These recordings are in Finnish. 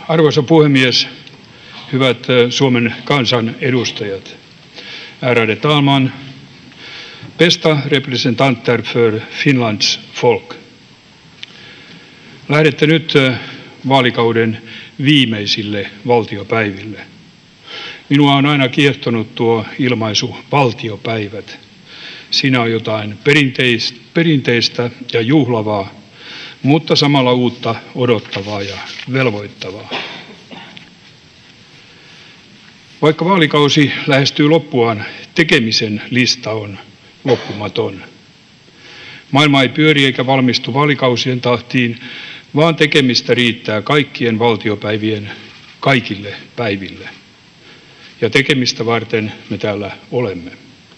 Arvoisa puhemies, hyvät Suomen kansan edustajat. Ärade talman, bästa representanter för Finlands folk. Lähdette nyt vaalikauden viimeisille valtiopäiville. Minua on aina kiehtonut tuo ilmaisu valtiopäivät. Siinä on jotain perinteistä ja juhlavaa, mutta samalla uutta odottavaa ja velvoittavaa. Vaikka vaalikausi lähestyy loppuaan, tekemisen lista on loppumaton. Maailma ei pyöri eikä valmistu vaalikausien tahtiin, vaan tekemistä riittää kaikkien valtiopäivien kaikille päiville. Ja tekemistä varten me täällä olemme.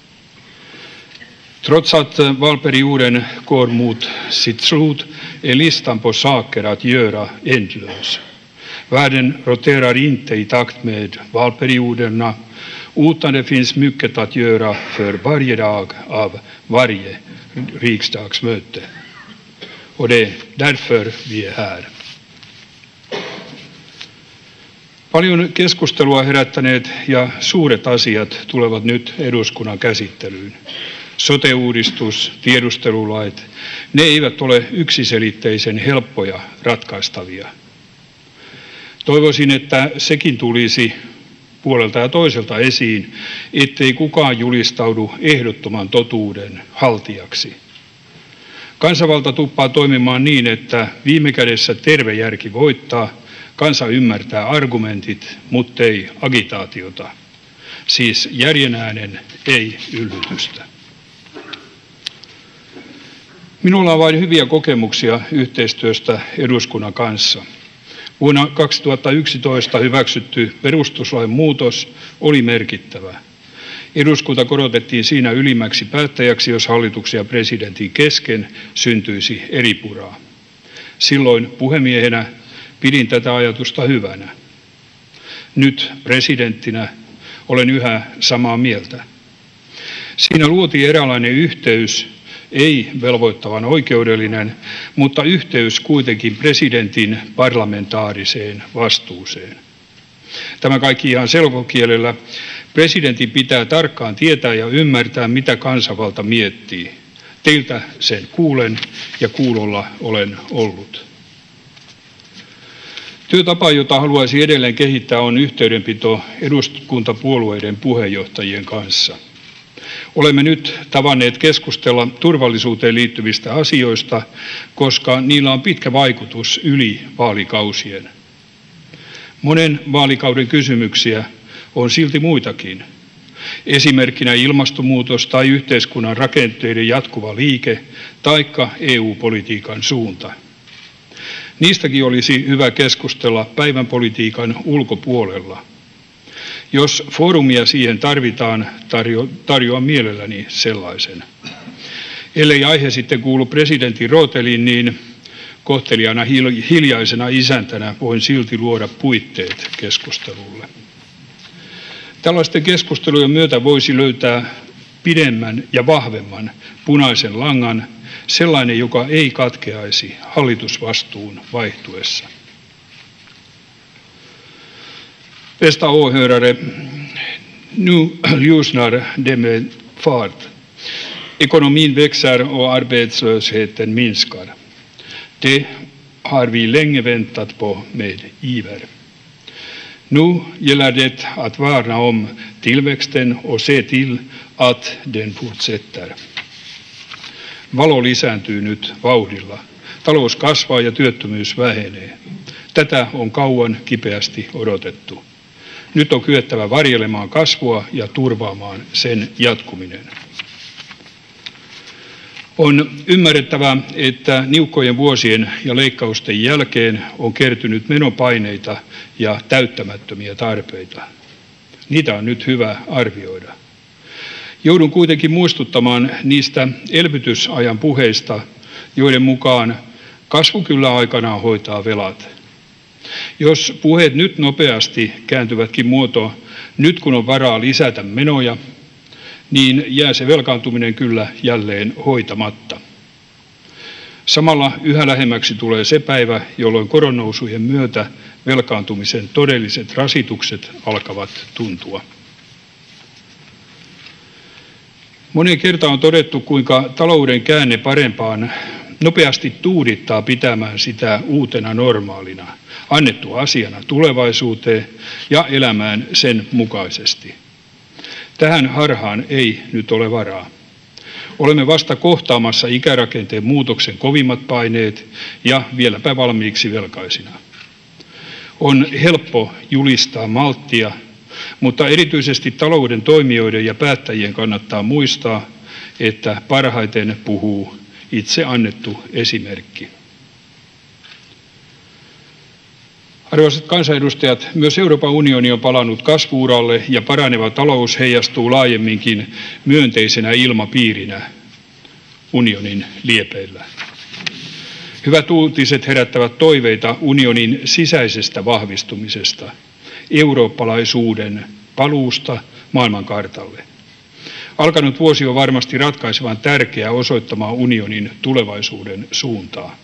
Trots att valperioden går mot sitt slut är listan på saker att göra ändlös. Världen roterar inte i takt med valperioderna, utan det finns mycket att göra för varje dag av varje riksdagsmöte. Och det är därför vi är här. Paljon keskustelua herättäneet ja suuret asiat tulevat nyt eduskunnan käsittelyyn. Sote-uudistus, tiedustelulait, ne eivät ole yksiselitteisen helppoja ratkaistavia. Toivoisin, että sekin tulisi puolelta ja toiselta esiin, ettei kukaan julistaudu ehdottoman totuuden haltijaksi. Kansanvalta tuppaa toimimaan niin, että viime kädessä terve järki voittaa, kansa ymmärtää argumentit, mutta ei agitaatiota. Siis järjen äänen, ei yllytystä. Minulla on vain hyviä kokemuksia yhteistyöstä eduskunnan kanssa. Vuonna 2011 hyväksytty perustuslain muutos oli merkittävä. Eduskunta korotettiin siinä ylimmäksi päättäjäksi, jos hallituksen ja presidentin kesken syntyisi eripuraa. Silloin puhemiehenä pidin tätä ajatusta hyvänä. Nyt presidenttinä olen yhä samaa mieltä. Siinä luotiin eräänlainen yhteys, ei velvoittavan oikeudellinen, mutta yhteys kuitenkin presidentin parlamentaariseen vastuuseen. Tämä kaikki ihan selkokielellä. Presidentin pitää tarkkaan tietää ja ymmärtää, mitä kansanvalta miettii. Teiltä sen kuulen ja kuulolla olen ollut. Työtapa, jota haluaisin edelleen kehittää, on yhteydenpito eduskuntapuolueiden puheenjohtajien kanssa. Olemme nyt tavanneet keskustella turvallisuuteen liittyvistä asioista, koska niillä on pitkä vaikutus yli vaalikausien. Monen vaalikauden kysymyksiä on silti muitakin. Esimerkkinä ilmastonmuutos tai yhteiskunnan rakenteiden jatkuva liike taikka EU-politiikan suunta. Niistäkin olisi hyvä keskustella päivänpolitiikan ulkopuolella. Jos foorumia siihen tarvitaan, tarjoan mielelläni sellaisen. Ellei aihe sitten kuulu presidentin rooteliin, niin kohteliaana hiljaisena isäntänä voin silti luoda puitteet keskustelulle. Tällaisten keskustelujen myötä voisi löytää pidemmän ja vahvemman punaisen langan, sellainen, joka ei katkeaisi hallitusvastuun vaihtuessa. Bästa åhörare, nu ljusnar det med fart. Ekonomin växer och arbetslösheten minskar. Det har vi länge väntat på med iver. Nu gäller det att värna om tillväxten och se till att den fortsätter. Valo lisääntyy nyt vauhdilla. Talous kasvaa ja työttömyys vähenee. Tätä on kauan kipeästi odotettu. Nyt on kyettävä varjelemaan kasvua ja turvaamaan sen jatkuminen. On ymmärrettävä, että niukkojen vuosien ja leikkausten jälkeen on kertynyt menopaineita ja täyttämättömiä tarpeita. Niitä on nyt hyvä arvioida. Joudun kuitenkin muistuttamaan niistä elvytysajan puheista, joiden mukaan kasvu kyllä aikanaan hoitaa velat. Jos puheet nyt nopeasti kääntyvätkin muotoon, nyt kun on varaa lisätä menoja, niin jää se velkaantuminen kyllä jälleen hoitamatta. Samalla yhä lähemmäksi tulee se päivä, jolloin koronnousujen myötä velkaantumisen todelliset rasitukset alkavat tuntua. Moneen kertaan on todettu, kuinka talouden käänne parempaan nopeasti tuudittaa pitämään sitä uutena normaalina, annettu asiana tulevaisuuteen ja elämään sen mukaisesti. Tähän harhaan ei nyt ole varaa. Olemme vasta kohtaamassa ikärakenteen muutoksen kovimmat paineet ja vieläpä valmiiksi velkaisina. On helppo julistaa malttia, mutta erityisesti talouden toimijoiden ja päättäjien kannattaa muistaa, että parhaiten puhuu itse annettu esimerkki. Arvoisat kansanedustajat, myös Euroopan unioni on palannut kasvu-uralle ja paraneva talous heijastuu laajemminkin myönteisenä ilmapiirinä unionin liepeillä. Hyvät uutiset herättävät toiveita unionin sisäisestä vahvistumisesta, eurooppalaisuuden paluusta maailmankartalle. Alkanut vuosi on varmasti ratkaisevan tärkeä osoittamaan unionin tulevaisuuden suuntaa.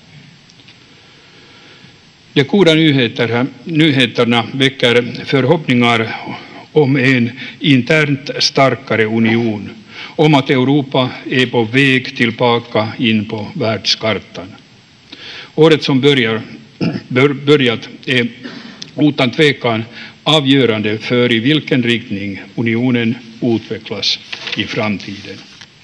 De goda nyheterna väcker förhoppningar om en internt starkare union, om att Europa är på väg tillbaka in på världskartan. Året som börjat är utan tvekan avgörande för i vilken riktning unionen utvecklas i framtiden.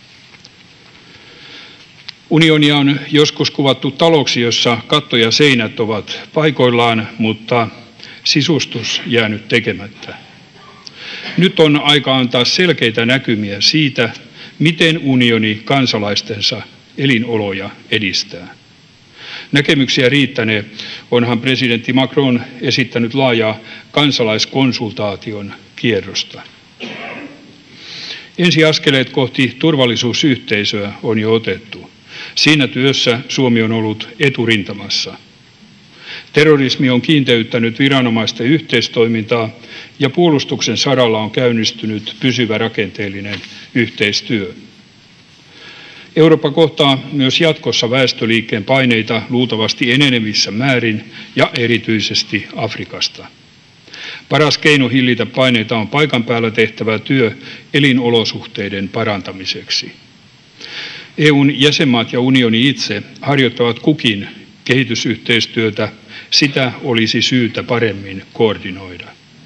Unionia on joskus kuvattu taloksi, jossa katto ja seinät ovat paikoillaan, mutta sisustus jäänyt tekemättä. Nyt on aika antaa selkeitä näkymiä siitä, miten unioni kansalaistensa elinoloja edistää. Näkemyksiä riittänee, onhan presidentti Macron esittänyt laajaa kansalaiskonsultaation kierrosta. Ensiaskeleet kohti turvallisuusyhteisöä on jo otettu. Siinä työssä Suomi on ollut eturintamassa. Terrorismi on kiinteyttänyt viranomaisten yhteistoimintaa ja puolustuksen saralla on käynnistynyt pysyvä rakenteellinen yhteistyö. Eurooppa kohtaa myös jatkossa väestöliikkeen paineita luultavasti enenevissä määrin ja erityisesti Afrikasta. Paras keino hillitä paineita on paikan päällä tehtävä työ elinolosuhteiden parantamiseksi. EUn jäsenmaat ja unioni itse harjoittavat kukin kehitysyhteistyötä, sitä olisi syytä paremmin koordinoida.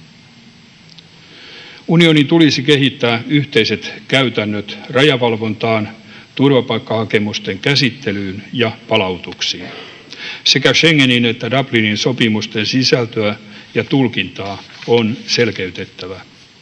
Unionin tulisi kehittää yhteiset käytännöt rajavalvontaan, turvapaikkahakemusten käsittelyyn ja palautuksiin. Sekä Schengenin että Dublinin sopimusten sisältöä ja tulkintaa on selkeytettävä.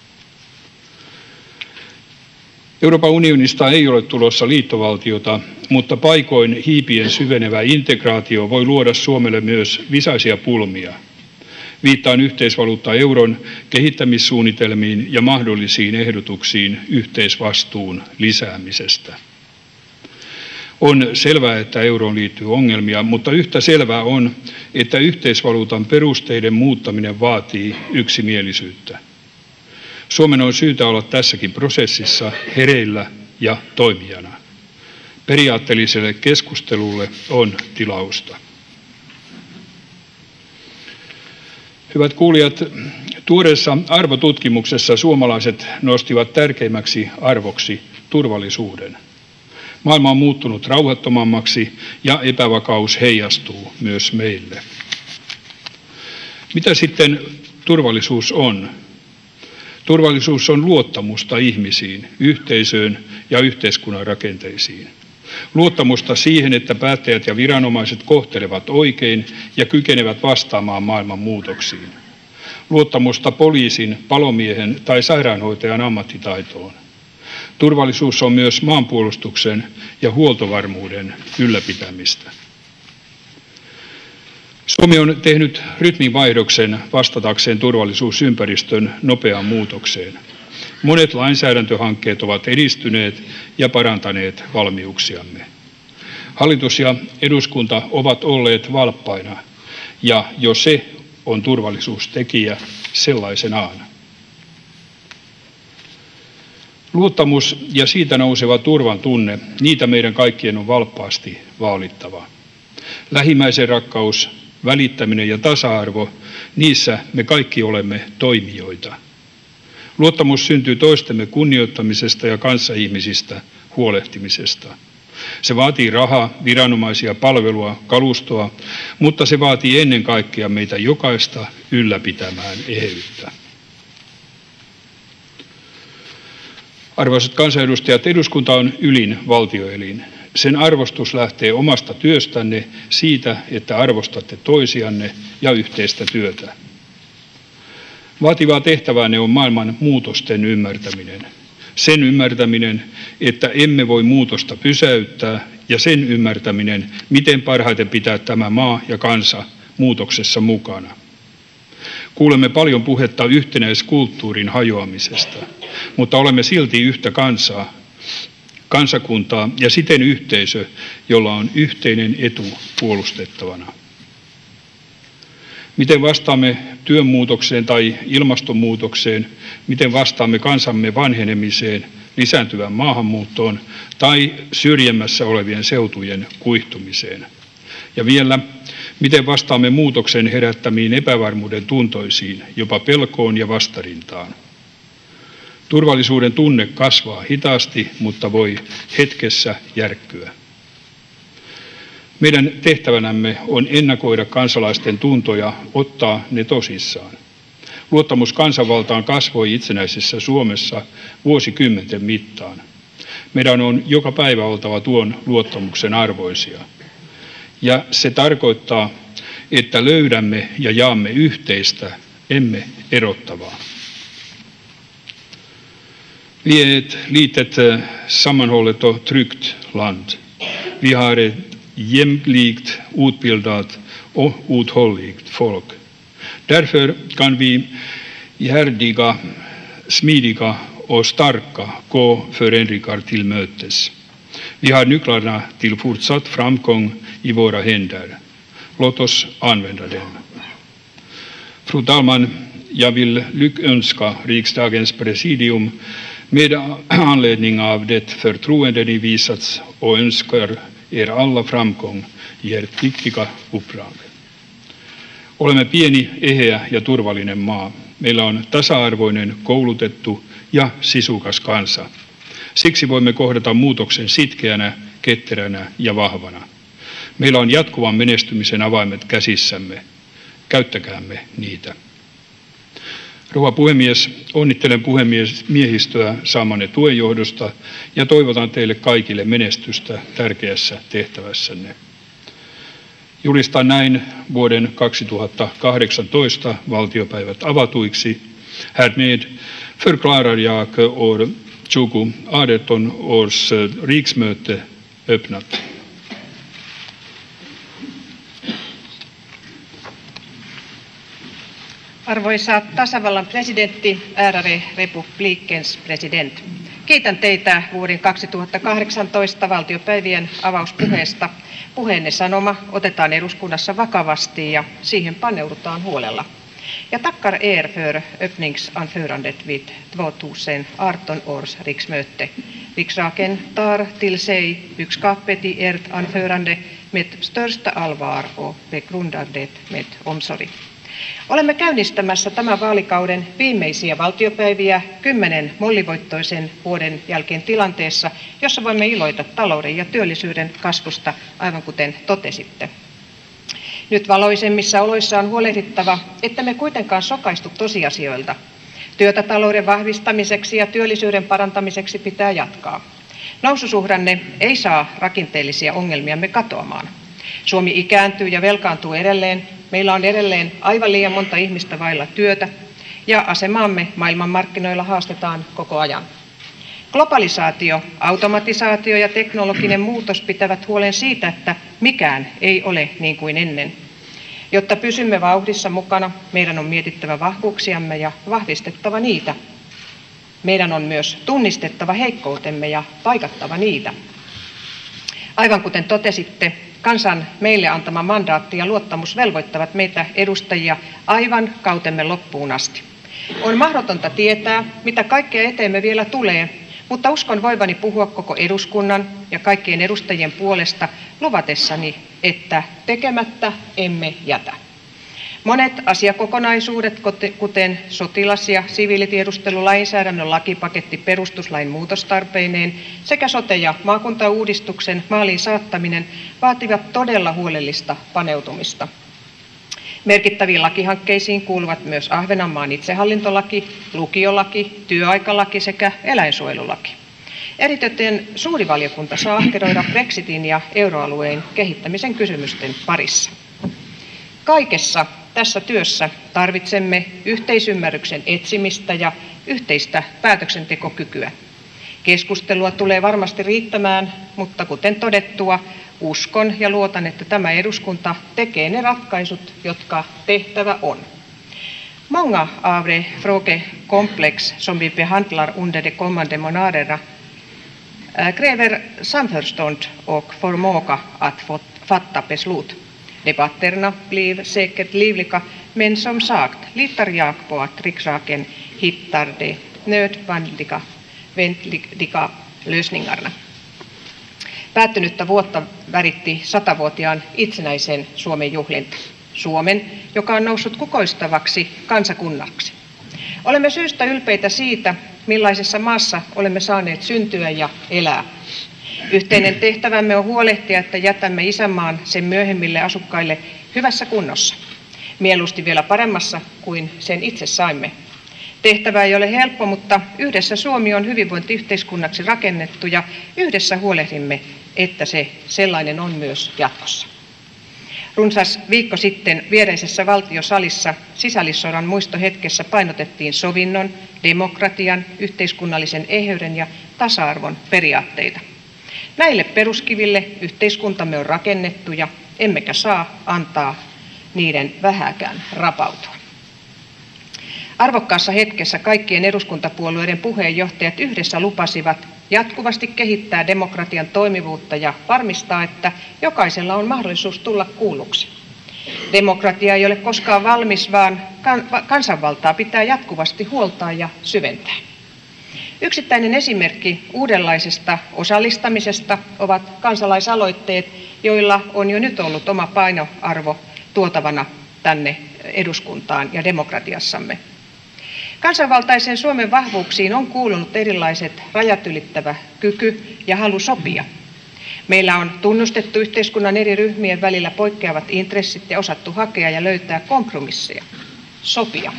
Euroopan unionista ei ole tulossa liittovaltiota, mutta paikoin hiipien syvenevä integraatio voi luoda Suomelle myös visaisia pulmia. Viittaan yhteisvaluutta euron kehittämissuunnitelmiin ja mahdollisiin ehdotuksiin yhteisvastuun lisäämisestä. On selvää, että euroon liittyy ongelmia, mutta yhtä selvää on, että yhteisvaluutan perusteiden muuttaminen vaatii yksimielisyyttä. Suomen on syytä olla tässäkin prosessissa hereillä ja toimijana. Periaatteelliselle keskustelulle on tilausta. Hyvät kuulijat, tuoreessa arvotutkimuksessa suomalaiset nostivat tärkeimmäksi arvoksi turvallisuuden. Maailma on muuttunut rauhattomammaksi ja epävakaus heijastuu myös meille. Mitä sitten turvallisuus on? Turvallisuus on luottamusta ihmisiin, yhteisöön ja yhteiskunnan rakenteisiin. Luottamusta siihen, että päättäjät ja viranomaiset kohtelevat oikein ja kykenevät vastaamaan maailman muutoksiin. Luottamusta poliisin, palomiehen tai sairaanhoitajan ammattitaitoon. Turvallisuus on myös maanpuolustuksen ja huoltovarmuuden ylläpitämistä. Suomi on tehnyt rytminvaihdoksen vastatakseen turvallisuusympäristön nopeaan muutokseen. Monet lainsäädäntöhankkeet ovat edistyneet ja parantaneet valmiuksiamme. Hallitus ja eduskunta ovat olleet valppaina, ja jo se on turvallisuustekijä sellaisenaan. Luottamus ja siitä nouseva turvan tunne, niitä meidän kaikkien on valppaasti vaalittava. Lähimmäisen rakkaus, välittäminen ja tasa-arvo, niissä me kaikki olemme toimijoita. Luottamus syntyy toistemme kunnioittamisesta ja kanssaihmisistä huolehtimisesta. Se vaatii rahaa, viranomaisia, palvelua, kalustoa, mutta se vaatii ennen kaikkea meitä jokaista ylläpitämään eheyttä. Arvoisat kansanedustajat, eduskunta on ylin valtioelin. Sen arvostus lähtee omasta työstänne, siitä, että arvostatte toisianne ja yhteistä työtä. Vaativaa tehtäväänne on maailman muutosten ymmärtäminen. Sen ymmärtäminen, että emme voi muutosta pysäyttää, ja sen ymmärtäminen, miten parhaiten pitää tämä maa ja kansa muutoksessa mukana. Kuulemme paljon puhetta yhtenäiskulttuurin hajoamisesta, mutta olemme silti yhtä kansakuntaa ja siten yhteisö, jolla on yhteinen etu puolustettavana. Miten vastaamme työnmuutokseen tai ilmastonmuutokseen, miten vastaamme kansamme vanhenemiseen, lisääntyvään maahanmuuttoon tai syrjemmässä olevien seutujen kuihtumiseen. Ja vielä, miten vastaamme muutoksen herättämiin epävarmuuden tuntoisiin, jopa pelkoon ja vastarintaan. Turvallisuuden tunne kasvaa hitaasti, mutta voi hetkessä järkkyä. Meidän tehtävänämme on ennakoida kansalaisten tuntoja, ottaa ne tosissaan. Luottamus kansanvaltaan kasvoi itsenäisessä Suomessa vuosikymmenten mittaan. Meidän on joka päivä oltava tuon luottamuksen arvoisia. Ja se tarkoittaa, että löydämme ja jaamme yhteistä, emme erottavaa. Vi är ett litet sammanhållet och tryggt land. Vi har ett jämlikt, utbildat och uthålligt folk. Därför kan vi ihärdiga, smidiga och starka gå förändringar till mötes. Vi har nycklarna till fortsatt framgång i våra händer. Låt oss använda dem. Fru talman, jag vill lyckönska riksdagens presidium med anledning av det förtroende ni visats och önskar er alla framgång i ert viktiga uppdrag. Olemme pieni, eheä ja turvallinen maa. Meillä on tasa-arvoinen, koulutettu ja sisukas kansa. Siksi voimme kohdata muutoksen sitkeänä, ketteränä ja vahvana. Meillä on jatkuvan menestymisen avaimet käsissämme. Käyttäkäämme niitä. Rouva puhemies, onnittelen puhemiehistöä saamanne tuen johdosta ja toivotan teille kaikille menestystä tärkeässä tehtävässänne. Julistan näin vuoden 2018 valtiopäivät avatuiksi. Härmed förklarar jag år 2018 års riksmöte öppnat. Arvoisa tasavallan presidentti, ärade republikens president. Kiitän teitä vuoden 2018 valtiopäivien avauspuheesta. Puheenne sanoma otetaan eduskunnassa vakavasti ja siihen paneudutaan huolella. Jag tackar er för öppningsanförandet vid 2018 års riksmöte. Riksdagen tar till sig budskapet i ert anförande med största allvar och begrundar det med omsorg. Olemme käynnistämässä tämän vaalikauden viimeisiä valtiopäiviä 10 mollivoittoisen vuoden jälkeen tilanteessa, jossa voimme iloita talouden ja työllisyyden kasvusta, aivan kuten totesitte. Nyt valoisemmissa oloissa on huolehdittava, että me kuitenkaan sokaistu tosiasioilta. Työtä talouden vahvistamiseksi ja työllisyyden parantamiseksi pitää jatkaa. Noususuhdanne ei saa rakenteellisia ongelmiamme katoamaan. Suomi ikääntyy ja velkaantuu edelleen. Meillä on edelleen aivan liian monta ihmistä vailla työtä ja asemaamme maailmanmarkkinoilla haastetaan koko ajan. Globalisaatio, automatisaatio ja teknologinen muutos pitävät huolen siitä, että mikään ei ole niin kuin ennen. Jotta pysymme vauhdissa mukana, meidän on mietittävä vahvuuksiamme ja vahvistettava niitä. Meidän on myös tunnistettava heikkoutemme ja paikattava niitä. Aivan kuten totesitte, kansan meille antama mandaatti ja luottamus velvoittavat meitä edustajia aivan kautemme loppuun asti. On mahdotonta tietää, mitä kaikkea eteemme vielä tulee, mutta uskon voivani puhua koko eduskunnan ja kaikkien edustajien puolesta luvatessani, että tekemättä emme jätä. Monet asiakokonaisuudet, kuten sotilas- ja siviilitiedustelulainsäädännön lakipaketti perustuslain muutostarpeineen sekä sote- ja maakuntauudistuksen maaliin saattaminen, vaativat todella huolellista paneutumista. Merkittäviin lakihankkeisiin kuuluvat myös Ahvenanmaan itsehallintolaki, lukiolaki, työaikalaki sekä eläinsuojelulaki. Eritoten suuri valiokunta saa ahkeroida Brexitin ja euroalueen kehittämisen kysymysten parissa. Kaikessa tässä työssä tarvitsemme yhteisymmärryksen etsimistä ja yhteistä päätöksentekokykyä. Keskustelua tulee varmasti riittämään, mutta kuten todettua, uskon ja luotan, että tämä eduskunta tekee ne ratkaisut, jotka tehtävä on. Många av de frågekomplex som vi behandlar under de kommande månaderna kräver samförstånd och förmåga att fatta beslut. Debatterna blir säkert livliga, men som sagt litar jag på att riksdagen hittar de nödvändiga lösningarna. Päättynyttä vuotta väritti 100-vuotiaan itsenäisen Suomen juhlinta. Suomen, joka on noussut kukoistavaksi kansakunnaksi. Olemme syystä ylpeitä siitä, millaisessa maassa olemme saaneet syntyä ja elää. Yhteinen tehtävämme on huolehtia, että jätämme isänmaan sen myöhemmille asukkaille hyvässä kunnossa. Mieluusti vielä paremmassa kuin sen itse saimme. Tehtävä ei ole helppo, mutta yhdessä Suomi on hyvinvointiyhteiskunnaksi rakennettu ja yhdessä huolehdimme, että se sellainen on myös jatkossa. Runsas viikko sitten viereisessä valtiosalissa sisällissodan muistohetkessä painotettiin sovinnon, demokratian, yhteiskunnallisen eheyden ja tasa-arvon periaatteita. Näille peruskiville yhteiskuntamme on rakennettu ja emmekä saa antaa niiden vähääkään rapautua. Arvokkaassa hetkessä kaikkien eduskuntapuolueiden puheenjohtajat yhdessä lupasivat jatkuvasti kehittää demokratian toimivuutta ja varmistaa, että jokaisella on mahdollisuus tulla kuulluksi. Demokratia ei ole koskaan valmis, vaan kansanvaltaa pitää jatkuvasti huoltaa ja syventää. Yksittäinen esimerkki uudenlaisesta osallistamisesta ovat kansalaisaloitteet, joilla on jo nyt ollut oma painoarvo tuotavana tänne eduskuntaan ja demokratiassamme. Kansanvaltaisen Suomen vahvuuksiin on kuulunut erilaiset rajat ylittävä kyky ja halu sopia. Meillä on tunnustettu yhteiskunnan eri ryhmien välillä poikkeavat intressit ja osattu hakea ja löytää kompromisseja. Sopia.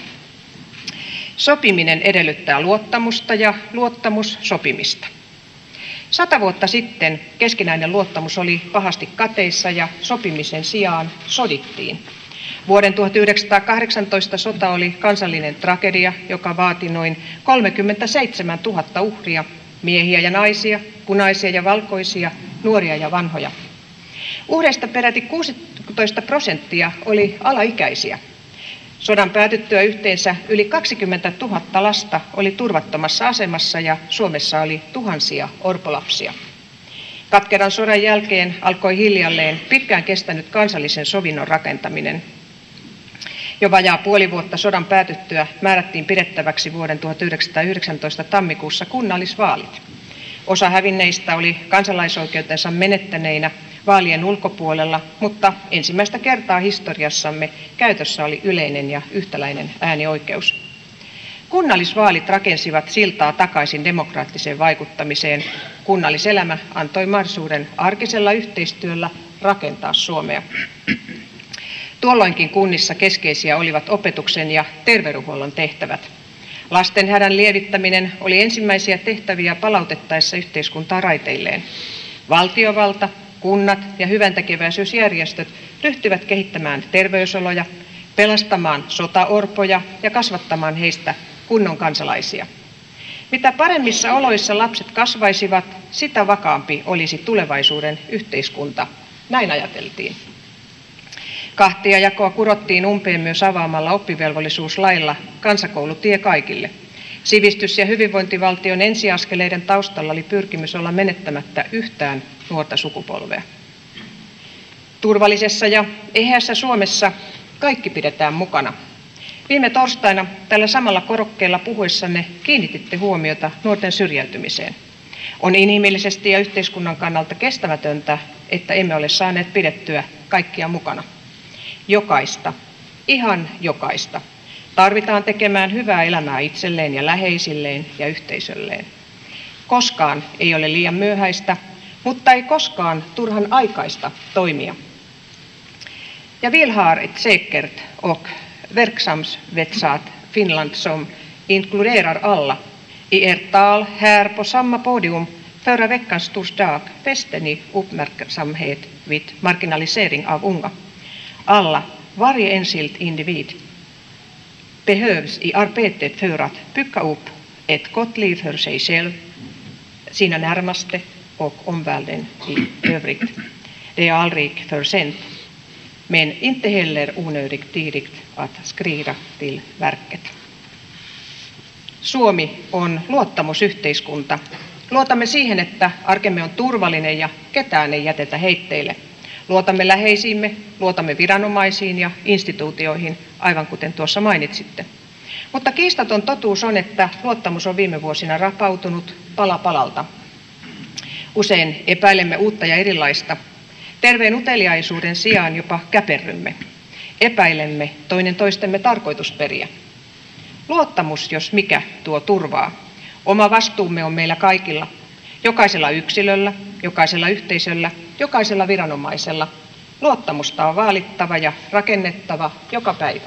Sopiminen edellyttää luottamusta ja luottamus sopimista. 100 vuotta sitten keskinäinen luottamus oli pahasti kateissa ja sopimisen sijaan sodittiin. Vuoden 1918 sota oli kansallinen tragedia, joka vaati noin 37 000 uhria, miehiä ja naisia, punaisia ja valkoisia, nuoria ja vanhoja. Uhreista peräti 16% oli alaikäisiä. Sodan päätyttyä yhteensä yli 20 000 lasta oli turvattomassa asemassa ja Suomessa oli tuhansia orpolapsia. Katkeran sodan jälkeen alkoi hiljalleen pitkään kestänyt kansallisen sovinnon rakentaminen. Jo vajaa puoli vuotta sodan päätyttyä määrättiin pidettäväksi vuoden 1919 tammikuussa kunnallisvaalit. Osa hävinneistä oli kansalaisoikeutensa menettäneinä vaalien ulkopuolella, mutta ensimmäistä kertaa historiassamme käytössä oli yleinen ja yhtäläinen äänioikeus. Kunnallisvaalit rakensivat siltaa takaisin demokraattiseen vaikuttamiseen. Kunnalliselämä antoi mahdollisuuden arkisella yhteistyöllä rakentaa Suomea. Tuolloinkin kunnissa keskeisiä olivat opetuksen ja terveydenhuollon tehtävät. Lasten hädän lievittäminen oli ensimmäisiä tehtäviä palautettaessa yhteiskuntaa raiteilleen. Valtiovalta, kunnat ja hyväntekeväisyysjärjestöt ryhtyivät kehittämään terveysoloja, pelastamaan sotaorpoja ja kasvattamaan heistä kunnon kansalaisia. Mitä paremmissa oloissa lapset kasvaisivat, sitä vakaampi olisi tulevaisuuden yhteiskunta. Näin ajateltiin. Kahtiajakoa kurottiin umpeen myös avaamalla oppivelvollisuuslailla kansakoulutie kaikille. Sivistys- ja hyvinvointivaltion ensiaskeleiden taustalla oli pyrkimys olla menettämättä yhtään nuorta sukupolvea. Turvallisessa ja eheässä Suomessa kaikki pidetään mukana. Viime torstaina tällä samalla korokkeella puhuessanne kiinnititte huomiota nuorten syrjäytymiseen. On inhimillisesti ja yhteiskunnan kannalta kestämätöntä, että emme ole saaneet pidettyä kaikkia mukana. Jokaista, ihan jokaista, tarvitaan tekemään hyvää elämää itselleen ja läheisilleen ja yhteisölleen. Koskaan ei ole liian myöhäistä, mutta ei koskaan turhan aikaista toimia. Jag vill ha ett säkert och verksamhetssatt Finland som inkluderar alla. I ert tal här på samma podium förra veckans torsdag fäste ni uppmärksamhet vid marginalisering av unga. Alla, varje enskild individ, behövs i arbetet för att bygga upp ett gott liv för sig själv, sina närmaste och omvärlden i övrigt. Det är aldrig för sent, men inte heller onödigt tidigt att skrida till verket. Suomi on luottamusyhteiskunta. Luotamme siihen, että arkemme on turvallinen ja ketään ei jätetä heitteille. Luotamme läheisiimme, luotamme viranomaisiin ja instituutioihin, aivan kuten tuossa mainitsitte. Mutta kiistaton totuus on, että luottamus on viime vuosina rapautunut pala palalta. Usein epäilemme uutta ja erilaista. Terveen uteliaisuuden sijaan jopa käperrymme. Epäilemme toinen toistemme tarkoitusperiä. Luottamus, jos mikä, tuo turvaa. Oma vastuumme on meillä kaikilla. Jokaisella yksilöllä, jokaisella yhteisöllä, jokaisella viranomaisella. Luottamusta on vaalittava ja rakennettava joka päivä.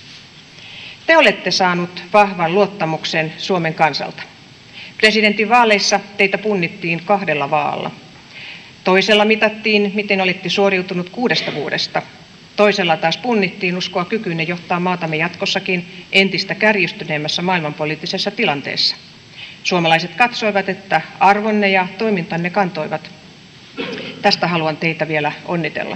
Te olette saanut vahvan luottamuksen Suomen kansalta. Presidentinvaaleissa teitä punnittiin 2 vaalla. Toisella mitattiin, miten olitte suoriutunut 6 vuodesta. Toisella taas punnittiin uskoa kykyynne johtaa maatamme jatkossakin entistä kärjistyneemmässä maailmanpoliittisessa tilanteessa. Suomalaiset katsoivat, että arvonne ja toimintanne kantoivat. Tästä haluan teitä vielä onnitella.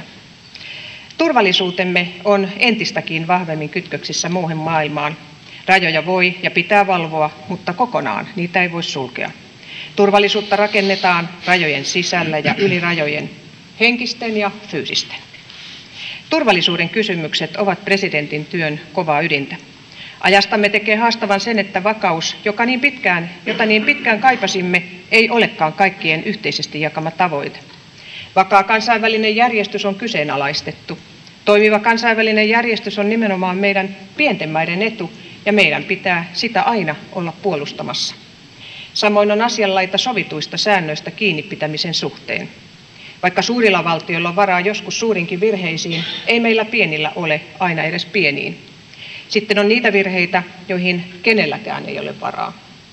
Turvallisuutemme on entistäkin vahvemmin kytköksissä muuhun maailmaan. Rajoja voi ja pitää valvoa, mutta kokonaan niitä ei voi sulkea. Turvallisuutta rakennetaan rajojen sisällä ja yli rajojen, henkisten ja fyysisten. Turvallisuuden kysymykset ovat presidentin työn kovaa ydintä. Ajastamme tekee haastavan sen, että vakaus, jota niin pitkään kaipasimme, ei olekaan kaikkien yhteisesti jakama tavoite. Vakaa kansainvälinen järjestys on kyseenalaistettu. Toimiva kansainvälinen järjestys on nimenomaan meidän pienten maiden etu, ja meidän pitää sitä aina olla puolustamassa. Samoin on asianlaita sovituista säännöistä kiinni pitämisen suhteen. Vaikka suurilla valtioilla on varaa joskus suurinkin virheisiin, ei meillä pienillä ole aina edes pieniin. Sitten on niitä virheitä, joihin kenelläkään ei ole varaa.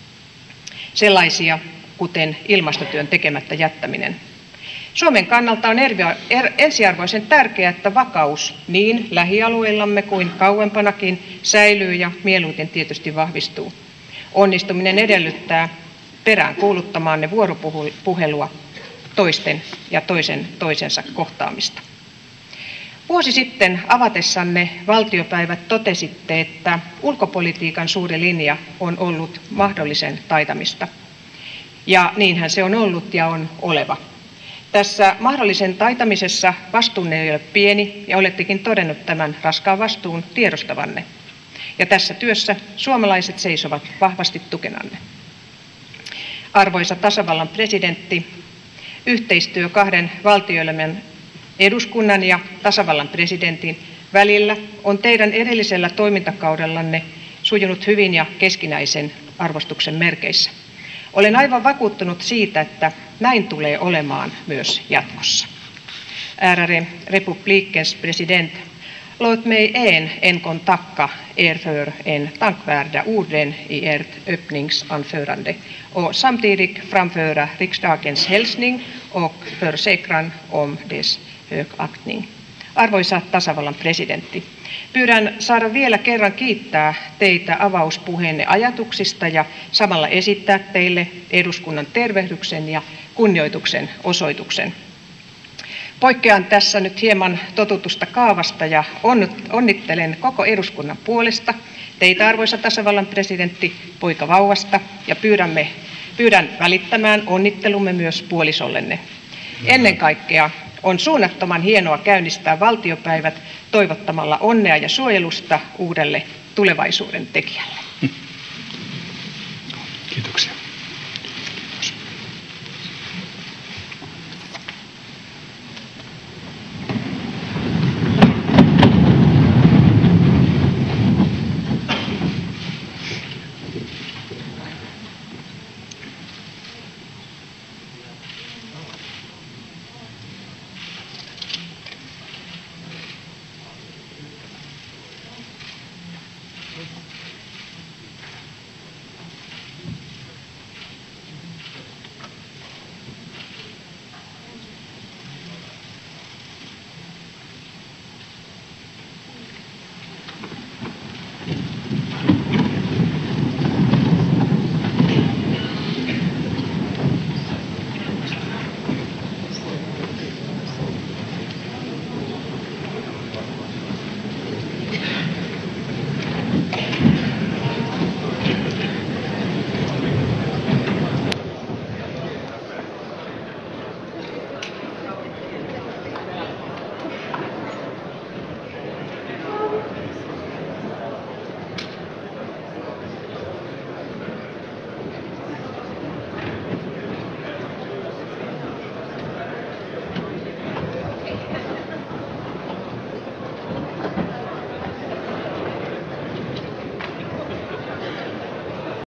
Sellaisia, kuten ilmastotyön tekemättä jättäminen. Suomen kannalta on ensiarvoisen tärkeää, että vakaus niin lähialueillamme kuin kauempanakin säilyy ja mieluiten tietysti vahvistuu. Onnistuminen edellyttää peräänkuuluttamaanne vuoropuhelua toisten ja toisensa kohtaamista. Vuosi sitten avatessanne valtiopäivät totesitte, että ulkopolitiikan suuri linja on ollut mahdollisen taitamista. Ja niinhän se on ollut ja on oleva. Tässä mahdollisen taitamisessa vastuunne ei ole pieni ja olettekin todennut tämän raskaan vastuun tiedostavanne. Ja tässä työssä suomalaiset seisovat vahvasti tukenanne. Arvoisa tasavallan presidentti, yhteistyö 2 valtioelimen eduskunnan ja tasavallan presidentin välillä on teidän edellisellä toimintakaudellanne sujunut hyvin ja keskinäisen arvostuksen merkeissä. Olen aivan vakuuttunut siitä, että näin tulee olemaan myös jatkossa. Ärade republikens president, låt mig en gång tacka er för en tankvärda orden i ert öppningsanförande och samtidigt framföra riksdagens hälsning och försäkran om dess högaktning. Arvoisa tasavallan presidentti, pyydän saada vielä kerran kiittää teitä avauspuheenne ajatuksista ja samalla esittää teille eduskunnan tervehdyksen ja kunnioituksen osoituksen. Poikkean tässä nyt hieman totutusta kaavasta ja onnittelen koko eduskunnan puolesta teitä, arvoisa tasavallan presidentti, poikavauvasta, ja pyydän välittämään onnittelumme myös puolisollenne. Ennen kaikkea On suunnattoman hienoa käynnistää valtiopäivät toivottamalla onnea ja suojelusta uudelle tulevaisuuden tekijälle.